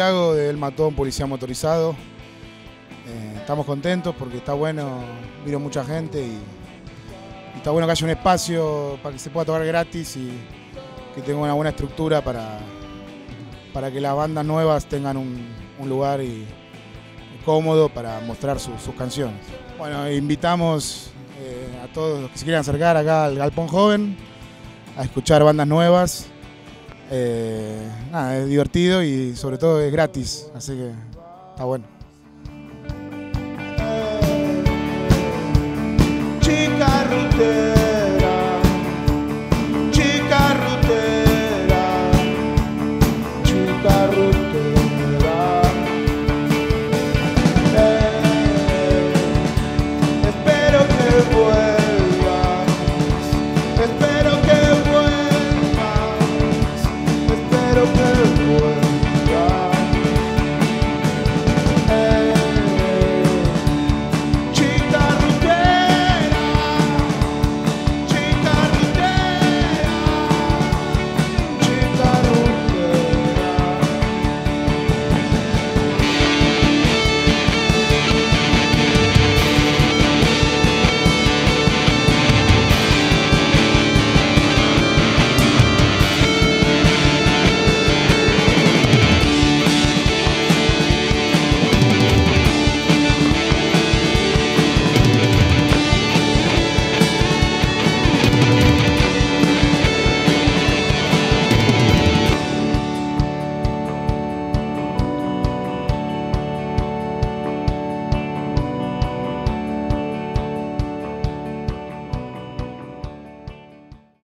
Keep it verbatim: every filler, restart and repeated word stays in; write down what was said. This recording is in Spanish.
Santiago, de Él mató a un policía motorizado. Eh, estamos contentos porque está bueno, vino mucha gente y, y está bueno que haya un espacio para que se pueda tocar gratis y que tenga una buena estructura para, para que las bandas nuevas tengan un, un lugar y, cómodo para mostrar su, sus canciones. Bueno, invitamos eh, a todos los que se quieran acercar acá al Galpón Joven a escuchar bandas nuevas. Eh, nada, es divertido y sobre todo es gratis, así que está bueno. Chica Rute.